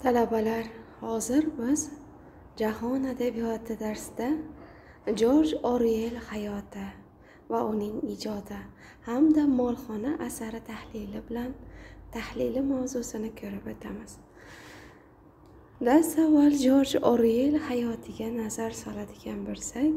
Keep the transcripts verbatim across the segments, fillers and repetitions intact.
Talabalar, hozir biz Jahon adabiyoti darsida Jorj Oruell hayoti va uning ijodi hamda molxona asari tahlili bilan tahlili mavzusini ko'rib o'tamiz. Dars avval Jorj Oruell hayotiga nazar soladigan bo'lsak,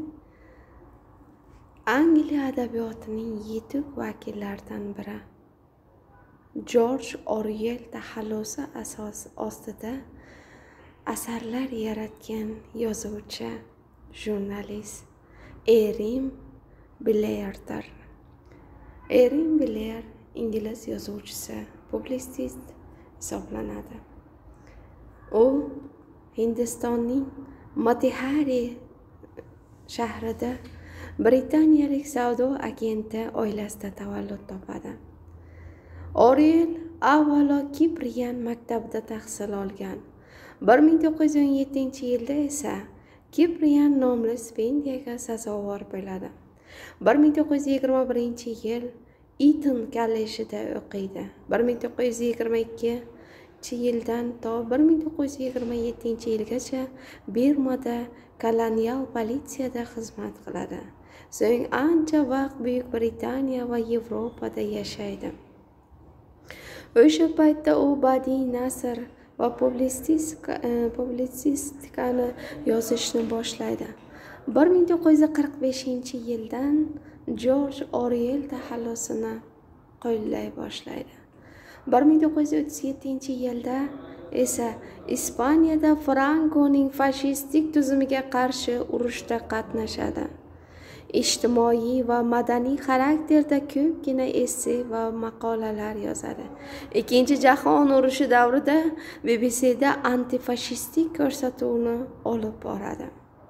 Angliya adabiyotining yetuk vakillaridan biri. Jorj Oruell taxallusi asos ostida asarlar yaratgan yozuvchi, jurnalist Erin Blairdir. Erin Blair ingliz yozuvchisi, publitsist hisoblanadi. U Hindistonning Motihari shahrida britaniyalik savdo agenti oilasida tavallud topadi. Oruell avvalo Kiprian maktabida tahsil olgan. bir ming to'qqiz yuz o'n yettinchi yilda esa Kiprian nomli stipendiyaga sazovor bo'ladi. bir ming to'qqiz yuz yigirma birinchi yil Eton kollejida o'qiydi. bir ming to'qqiz yuz yigirma ikkinchi yildan to bir ming to'qqiz yuz yigirma yettinchi yilgacha Birmada kolonial politsiyada xizmat qiladi. So'ng ancha vaqt Buyuk Britaniya va Yevropada yashaydi. O'sha paytda u badiiy nasr va publitsistikani yozishni boshlaydi. bir ming to'qqiz yuz qirq beshinchi yildan Jorj Oruell taxallusini qo'llay boshlaydi. bir ming to'qqiz yuz o'ttiz yettinchi yilda esa Ispaniyada Frankoning fashistik tuzumiga qarshi urushda qatnashadi. Ijtimoiy va madaniy xarakterda ko'pgina esse va maqolalar yozadi. Ikkinchi jahon urushi davrida B B C'da antifashistik ko'rsatuvni olib boradi.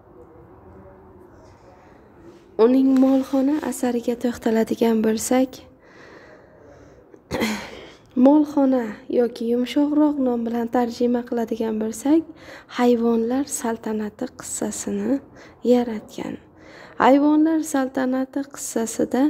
Uning molxona asariga to'xtaladigan bo'lsak, molxona yoki yumshoqroq nom bilan tarjima qiladigan bo'lsak, hayvonlar saltanati qissasini yaratgan. Hayvonlar saltanati qissasida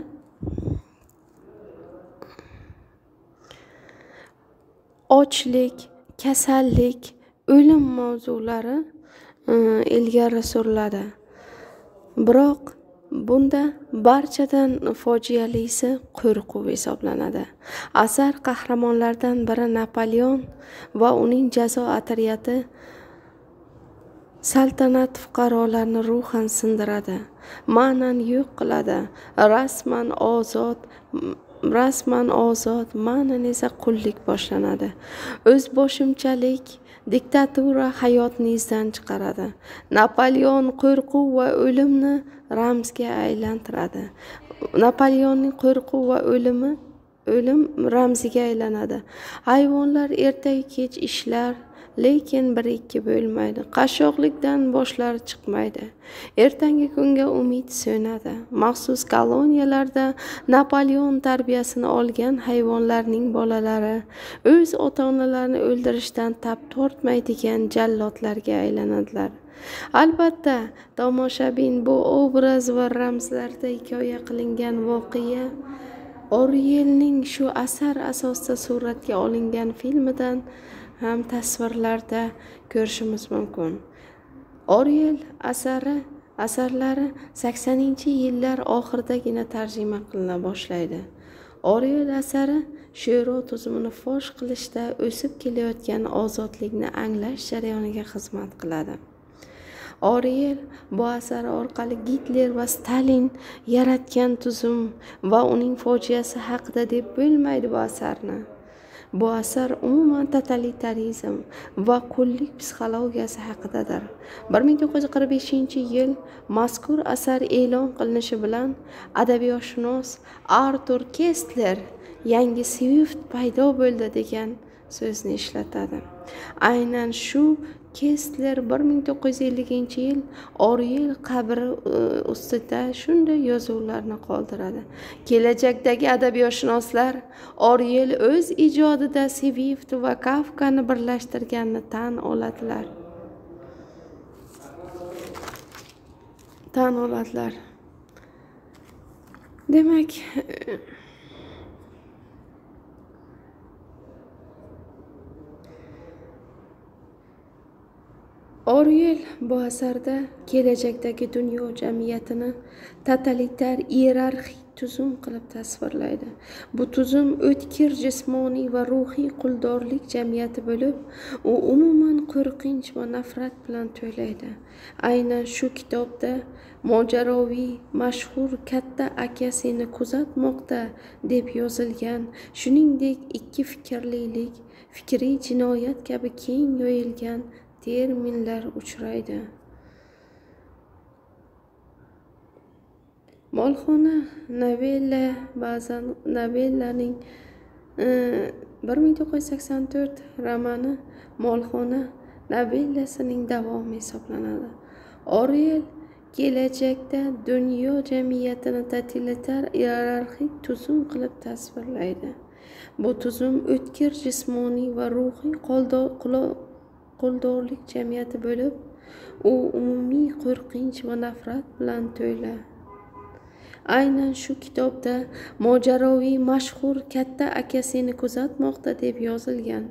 ochlik, kasallik, o'lim mavzulari ilgari suriladi. Biroq bunda barchadan fojialisi qo'rquv hisoblanadi. Asar qahramonlaridan biri Napoleon va uning jazo otryadi saltanat fuqarolarini ruhan sindiradi, ma'nan yo'q qiladi. Rasman ozod, rasman ozod, ma'nan esa qullik boshlanadi. O'zboshimchalik, diktatura hayotni izdan chiqaradi. Napoleon qo'rquv va o'limni ramzga aylantiradi. Napoleonning qo'rquv va o'limi o'lim ramziga aylanadi. Hayvonlar ertayu kech ishlar, lekin bir ikki bo'lmaydi. Qashshoqlikdan boshlari chiqmaydi. Ertangi kunga umid so'nadi. Maxsus koloniyalarda Napoleon tarbiyasini olgan hayvonlarning bolalari o'z ota-onalarini o'ldirishdan tap tortmaydigan jallodlarga aylanadilar. Albatta, tomoshabin bu obraz va ramzlarda hikoya qilingan voqea Oruellning shu asar asosida suratga olingan filmidan ham tasvirlarda ko'rishimiz mumkin. Oruell asari asarlari saksoninchi yillar oxiridagina tarjima qilina boshlaydi. Oruell asari she'ru tuzumini fosh qilishda o'sib kelayotgan ozodlikni anglash jarayoniga xizmat qiladi. Oruell bu asar orqali Gitler va Stalin yaratgan tuzum va uning fojiasi haqida deb bo'lmaydi bu asarni. Bu asar umuman totalitarizm va qullik psixologiyasi haqidadir. bir ming to'qqiz yuz qirq beshinchi yil mazkur asar e'lon qilinishi bilan adabiyotshunos Artur Kestler yangi Swift paydo bo'ldi degan so'zni ishlatadi. Aynan shu Kestler bir ming to'qqiz yuz ellinchi yil Oruell qabri ustida shunday yozuvlarni qoldiradi. Kelajakdagi adabiyotshunoslar Oruell o'z ijodida Swift va Kafkani birlashtirganini tan oladilar. Tan oladilar. Demak, Oryel bu asarda kelajakdagi dunyo jamiyatini totalitar iyerarxik tuzum qilib tasvirlaydi. Bu tuzum o'tkir jismoniy va ruhiy quldorlik jamiyati bo'lib, u umuman qo'rqinch va nafrat bilan to'laydi. Aynan shu kitobda mojaroviy mashhur katta aka seni kuzatmoqda deb yozilgan, shuningdek ikki fikrlilik, fikriy jinoyat kabi keng yoyilgan terminlar uchraydi. Molxona novella ba'zan novellaning bir ming to'qqiz yuz sakson to'rt romani Molxona novellasining davomi hisoblanadi. Oryel kelajakda dunyo jamiyatini totalitar iyerarxik tuzum qilib tasvirlaydi. Bu tuzum o'tkir jismoniy va ruhiy quldorlik jamiyati bo'lib, u umumiy qo'rqinch va nafrat bilan to'la. Aynan shu kitobda mojaroviy mashhur katta aka seni kuzatmoqda deb yozilgan.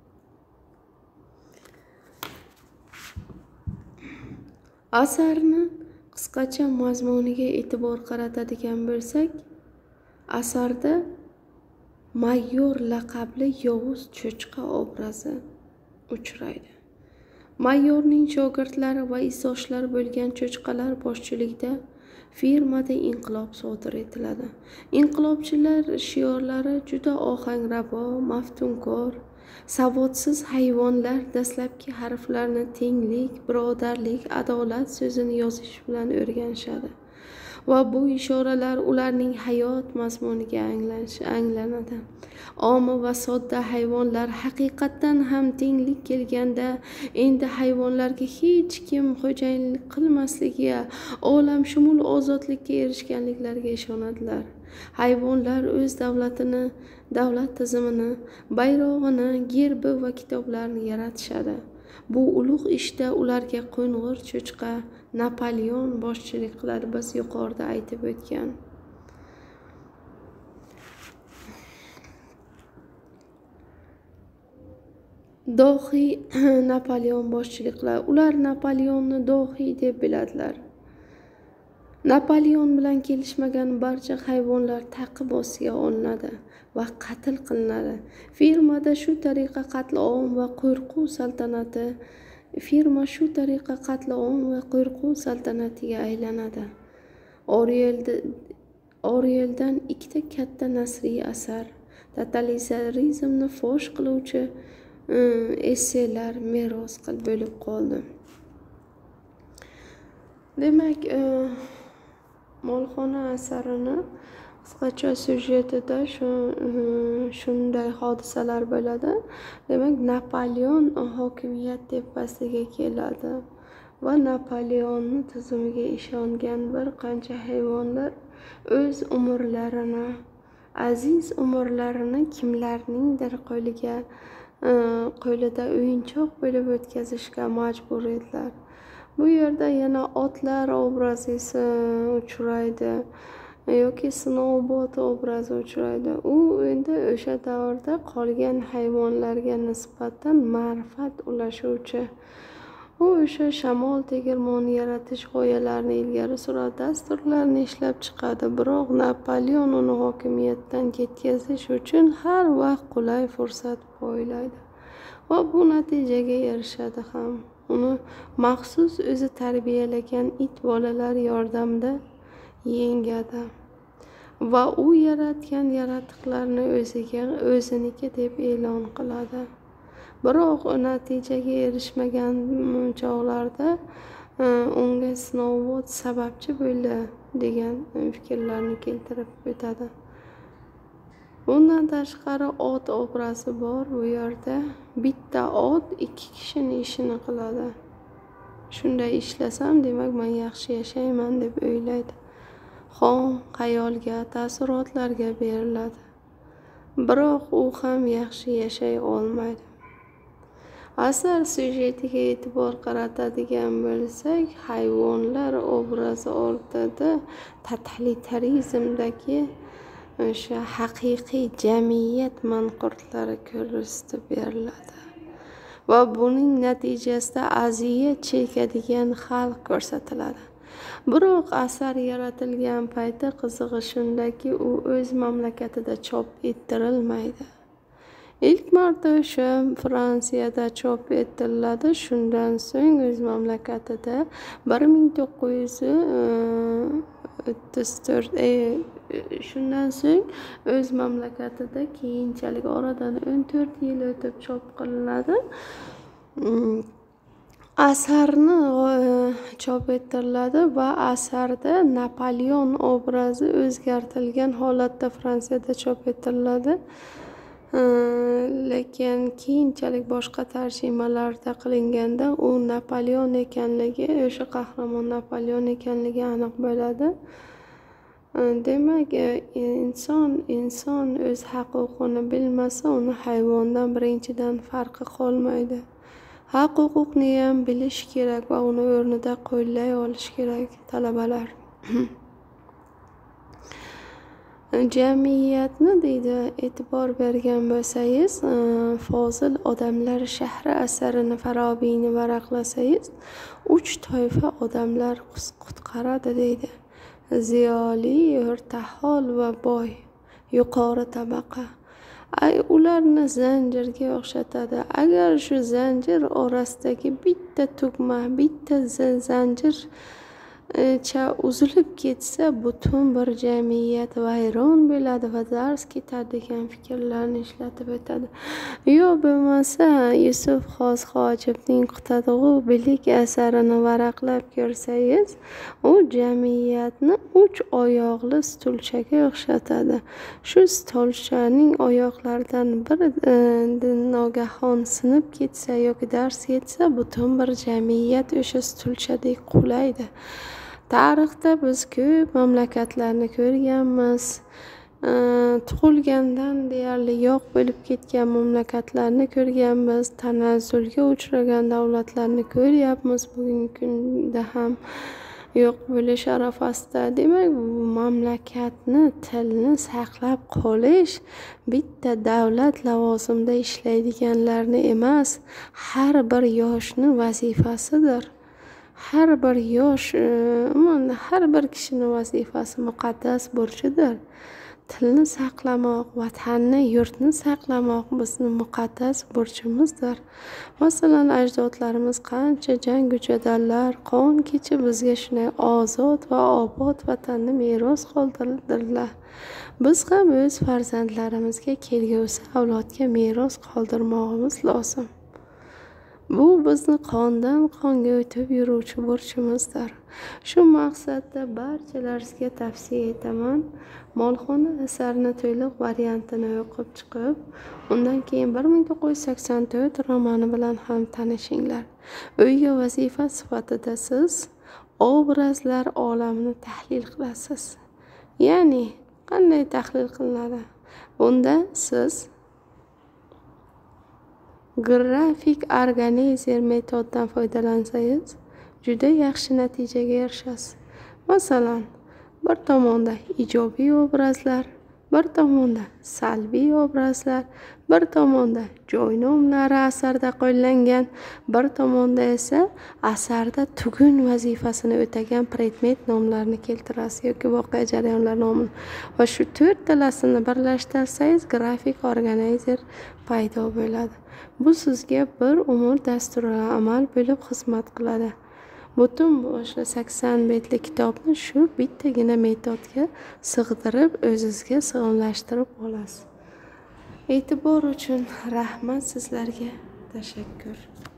Asarni qisqacha mazmuniga e'tibor qaratadigan bo'lsak, asarda Mayor laqabli yovuz cho'chqa obrazi uchraydi. Mayorning shogirdlari va izdoshlari bo'lgan cho'chqalar boshchiligida firmada inqilob sodir etiladi. Inqilobchilar shiorlari juda ohangrabo, maftunkor, savodsiz hayvonlar dastlabki harflarni tenglik, birodarlik, adolat so'zini yozish bilan o'rganishadi. Va bu ishoralar ularning hayot mazmuniga anglanadi. Omi va sodda hayvonlar haqiqatdan ham tenglik kelganda endi hayvonlarga hech kim xo'jayinlik qilmasligiga, olamshumul ozodlikka erishganliklariga ishonadilar. Hayvonlar o'z davlatini, davlat tizimini, bayrog'ini, gerbi va kitoblarini yaratishadi. Bu ulug' ishda ularga qo'ng'ir cho'chqa Napoleon boshchilik qiladi, biz yuqorida aytib o'tgan. Dohiy Napoleon boshchilik qiladi. Ular Napoleonni dohiy deb biladilar. Napoleon bilan kelishmagan barcha hayvonlar ta'qib ostiga olinadi va qatl qilinadi. Firmada shu tariqa qatl-om va qo'rquv saltanati Firma shu tariqa qatl-om va qo'rquv saltanatiga aylanadi. Oryeldan ikkita katta nasriy asar, totalitarizmni fosh qiluvchi esselar meros qilib bo'lib qoldi. Demak, Molxona asarini qisqacha syujetida shunday hodisalar bo'ladi. Demak, Napoleon hokimiyat tepasiga keladi va Napoleonni tizimiga ishongan bir qancha hayvonlar o'z umrlarini, aziz umrlarini kimlarningdir qo'liga qo'lida o'yinchoq bo'lib o'tkazishga majbur edilar. Bu yerda yana otlar obrazi uchraydi yoki Snowbot obrazi uchraydi. U endi o'sha davrda qolgan hayvonlarga nisbatan ma'rifat ulashuvchi. U o'sha shamol tegirmoni yaratish g'oyalarini ilgari suradi, dasturlarni ishlab chiqadi. Biroq Napoleon uni hokimiyatdan ketkazish uchun har vaqt qulay fursat poylaydi va bu natijaga erishadi ham. Uni maxsus o'zi tarbiyalagan it bolalar yordamida yengadi va u yaratgan yaratiqlarni o'ziga o'ziniki deb e'lon qiladi. Biroq natijaga erishmagan chog'larda unga Snowbot sababchi bo'ldi degan fikrlarni keltirib o'tadi. Bundan tashqari ot obrazi bor. Bu yerda bitta ot ikki kishining ishini qiladi. Shunday ishlasam, demak men yaxshi yashayman deb o'ylaydi. Xom xayolga, taassurotlarga beriladi. Biroq u ham yaxshi yashay olmaydi. Asar syujetiga e'tibor qaratadigan bo'lsak, hayvonlar obrazi ortida totalitarizmdagi o'sha haqiqiy jamiyat manqurtlari ko'rsatib beriladi. va buning natijasida aziyat chekadigan xalq ko'rsatiladi. Biroq asar yaratilgan payti qizig'i shundaki, u o'z mamlakatida chop ettirilmaydi. İlk marta o'sha Fransiyada chop etiladi. Shundan so'ng o'z mamlakatida bir ming to'qqiz yuz o'ttiz to'rt shundan so'ng o'z mamlakatida keyinchalik oradan o'n to'rt yil o'tib chop qilinadi. Asarni chop ettiriladi va asarda Napoleon obrazi o'zgartirilgan holatda Fransiyada chop ettiriladi. Lekin keyinchalik boshqa tarjimalarda qilinganda u Napoleon ekanligi, o'sha qahramon Napoleon ekanligi aniq bo'ladi. Demak, inson inson o'z huquqini bilmasa, uni hayvondan birinchidan farqi qolmaydi. Haq-huquqni ham bilish kerak va uni o'rnida qo'llay olish kerak, talabalar. Jamiyatni deydi e'tibor bergan bo'lsangiz, Fozil odamlar shahri asarini Farobiyni varaqlasangiz, uch toifa odamlar qutqaradi deydi. Ziyoli, o'rtahol va boy, yuqori tabaqa. Ay, ularni zanjirga o'xshatadi. Agar shu zanjir orasidagi bitta tugma, bitta zanjir cha uzilib ketsa, butun bir jamiyat vayron bo'ladi va dars ketadi degan fikrlarni ishlatib o'tadi. Yo bo'lmasa, Yusuf Xos Hojibning Qutadg'u bilik asarini varaqlab ko'rsangiz, u jamiyatni uch oyoqli stulchaga o'xshatadi. Shu stulchaning oyoqlaridan biri nogahon sinib ketsa yoki dars ketsa, butun bir jamiyat o'sha stulchadek qulaydi. Tarixda biz ko'p mamlakatlarni ko'rganmiz. Tug'ilgandan deyarli yo'q bo'lib ketgan mamlakatlarni ko'rganmiz. Tanazzulga uchragan davlatlarni ko'ryapmiz. Bugungi kunda ham yo'q bo'lish arafasida. Demak, mamlakatni, tilni saqlab qolish bitta davlat lavozimida ishlaydiganlarni emas, har bir yoshning vazifasidir. Har bir yosh, har bir kishining vazifasi, muqaddas burchidir. Tilni saqlamoq, vatanni, yurtni saqlamoq bizning muqaddas burchimizdir. Masalan, ajdodlarimiz qancha jangu jadallar, qon kechib bizga shunday ozod va obod vatanni meros qoldirdilar. Biz ham o'z farzandlarimizga, kelgusi avlodga meros qoldirmoqimiz lozim. Bu bizni qondan qonga o'tib yuruvchi burchimizdir. Shu maqsadda barchalaringizga tavsiya etaman. Molxona asarining to'liq variantini o'qib chiqib, undan keyin bir ming to'qqiz yuz sakson to'rt romani bilan ham tanishinglar. Uyga vazifa sifatida siz obrazlar olamini tahlil qilasiz. Ya'ni qanday tahlil qilinadi? Bunda siz grafik organizer metodidan foydalansangiz, juda yaxshi natijaga erishasiz. Masalan, bir tomonda ijobiy obrazlar, bir tomonda salbiy obrazlar, bir tomonda joy nomlari asarda qo'llangan, bir tomonda esa asarda tugun vazifasini o'tagan predmet nomlarini keltirasiz yoki voqea jarayonlar nomini. Va shu to'rttalasini birlashtirsangiz, grafik organizer paydo bo'ladi. Bu sizga bir umr dasturi amal bo'lib xizmat qiladi. Butun o'sha sakson betli kitobni shu bittagina metodga sig'dirib, o'zingizga sig'imlashtirib olasiz. E'tibor uchun rahmat, sizlarga tashakkur.